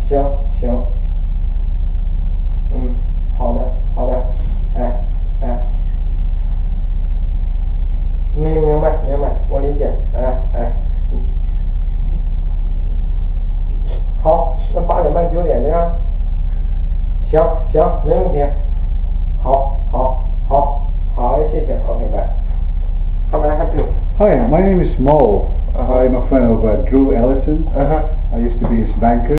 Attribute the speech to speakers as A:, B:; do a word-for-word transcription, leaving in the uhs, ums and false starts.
A: 行行，嗯，好的好的，哎哎，明明白明白，我理解，哎哎，嗯，好，那八点半九点这样，行行，没问题，好好好好，谢谢 ，OK，拜。How may I help you?
B: Hi, my name is Mo. I'm a friend of uh, Drew Ellison.
A: Uh-huh.
B: I used to be his banker.